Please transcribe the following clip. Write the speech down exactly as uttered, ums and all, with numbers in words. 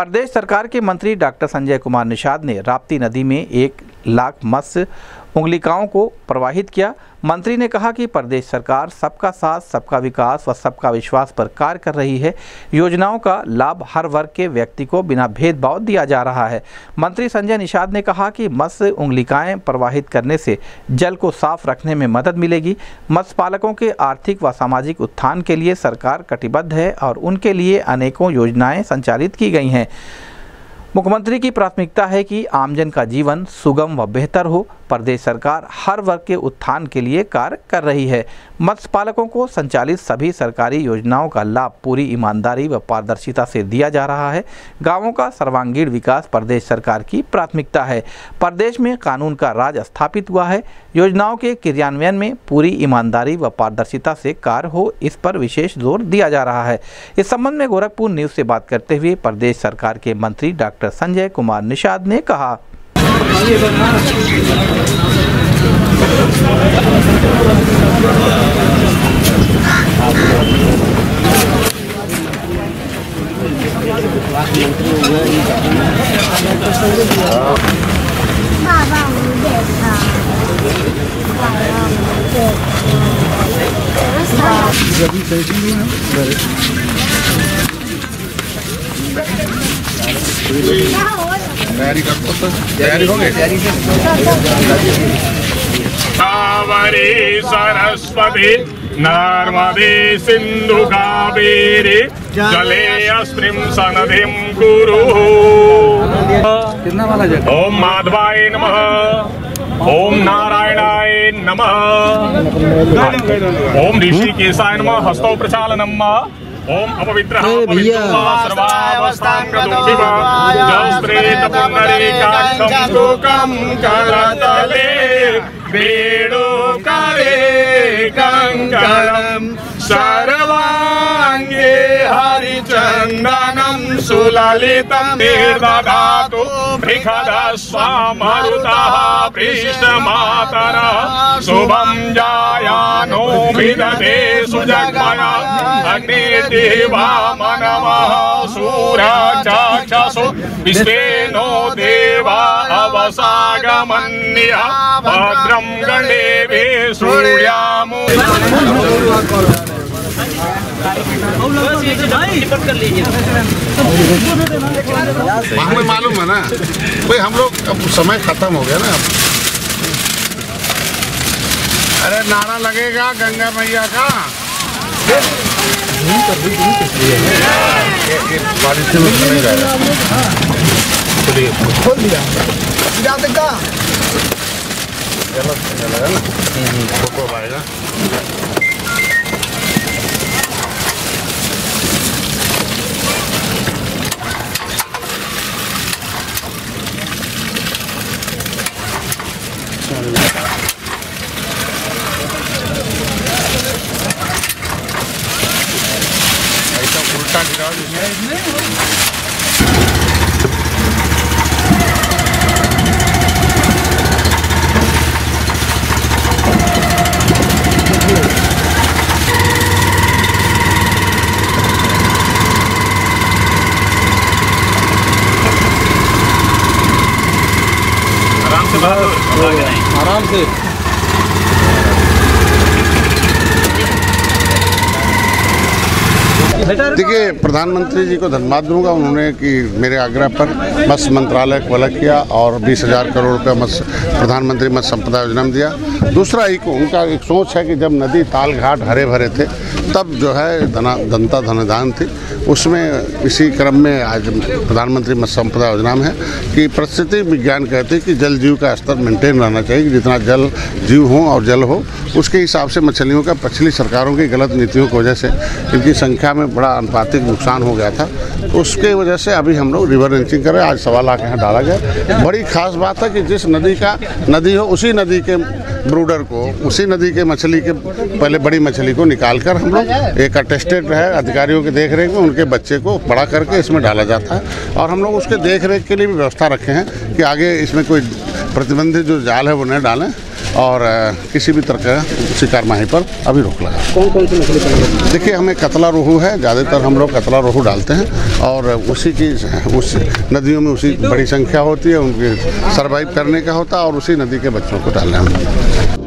प्रदेश सरकार के मंत्री डॉक्टर संजय कुमार निषाद ने राप्ती नदी में एक लाख मत्स्य उंगलिकाओं को प्रवाहित किया। मंत्री ने कहा कि प्रदेश सरकार सबका साथ, सबका विकास व सबका विश्वास पर कार्य कर रही है। योजनाओं का लाभ हर वर्ग के व्यक्ति को बिना भेदभाव दिया जा रहा है। मंत्री संजय निषाद ने कहा कि मत्स्य उंगलिकाएं प्रवाहित करने से जल को साफ रखने में मदद मिलेगी। मत्स्य पालकों के आर्थिक व सामाजिक उत्थान के लिए सरकार कटिबद्ध है और उनके लिए अनेकों योजनाएं संचालित की गई हैं। मुख्यमंत्री की प्राथमिकता है कि आमजन का जीवन सुगम व बेहतर हो। प्रदेश सरकार हर वर्ग के उत्थान के लिए कार्य कर रही है। मत्स्य पालकों को संचालित सभी सरकारी योजनाओं का लाभ पूरी ईमानदारी व पारदर्शिता से दिया जा रहा है। गांवों का सर्वांगीण विकास प्रदेश सरकार की प्राथमिकता है। प्रदेश में कानून का राज स्थापित हुआ है। योजनाओं के क्रियान्वयन में पूरी ईमानदारी व पारदर्शिता से कार्य हो, इस पर विशेष जोर दिया जा रहा है। इस संबंध में गोरखपुर न्यूज़ से बात करते हुए प्रदेश सरकार के मंत्री डॉक्टर संजय कुमार निषाद ने कहा, तैयारी करते तो तैयारी हो गई। कावेरी सरस्वती नर्मदे सिंधु कावेरी जले अस्मिन् सन्निधिं कुरु। ओम माधवाय नमः, ओम नारायणाय नमः, ओम ऋषिकेशाय नमः, हस्तौ प्रचालनम्, ओम अपवित्रः सर्वावस्थां प्रदुःखिव जस्त्रेत पुण्डरीकाक्षं लोकं करतले वेणुकाले कंकणं सर्वांगे हरिचन्दनं सुललितं निर्दधातु बृहदस्वामरुतः पृष्ठमातरः शुभं जायानो विदधे सुजग्मया अग्निर्देवा मनवः सूरचक्षुषु विश्वेनो देवा अवसागमन्यः भद्रं गणेभिः शृणुयामो। हमें मालूम है ना भाई, हम लोग अब समय खत्म हो गया ना। अरे नारा लगेगा गंगा मैया का। बारिश में नहीं जाएगा, खोल दिया लगा ना, फोटो आएगा। ऐसा उल्टा गिरा आराम से। देखिए, प्रधानमंत्री जी को धन्यवाद दूंगा उन्होंने कि मेरे आग्रह पर मत्स्य मंत्रालय को अलग किया और बीस हजार करोड़ रुपया मत्स्य प्रधानमंत्री मत्स्य संपदा योजना में दिया। दूसरा एक उनका एक सोच है कि जब नदी ताल घाट हरे भरे थे तब जो है धना दंता धनदान थी, उसमें इसी क्रम में आज प्रधानमंत्री मत्स्य संपदा योजना में है कि परिस्थिति विज्ञान कहते हैं कि जल जीव का स्तर मेंटेन रहना चाहिए, जितना जल जीव हो और जल हो उसके हिसाब से मछलियों का पिछली सरकारों की गलत नीतियों की वजह से इनकी संख्या में बड़ा अनुपातिक नुकसान हो गया था। उसके वजह से अभी हम लोग रिवर रेंचिंग करें। आज सवा लाख यहाँ डाला गया। बड़ी खास बात है कि जिस नदी का नदी हो उसी नदी के ब्रूडर को, उसी नदी के मछली के पहले बड़ी मछली को निकाल कर हम लोग एक अटेस्टेड है अधिकारियों की देख रेख में उनके बच्चे को बड़ा करके इसमें डाला जाता है। और हम लोग उसके देख रेख के लिए भी व्यवस्था रखे हैं कि आगे इसमें कोई प्रतिबंधित जो जाल है वो न डालें। और अ, किसी भी तरह का शिकार माही पर अभी रोक लगा। कौन कौन सी मछली पकड़ी? देखिए, हमें कतला रोहू है, ज़्यादातर हम लोग कतला रोहू डालते हैं और उसी की उस नदियों में उसी बड़ी संख्या होती है, उनके सर्वाइव करने का होता है और उसी नदी के बच्चों को डालना है।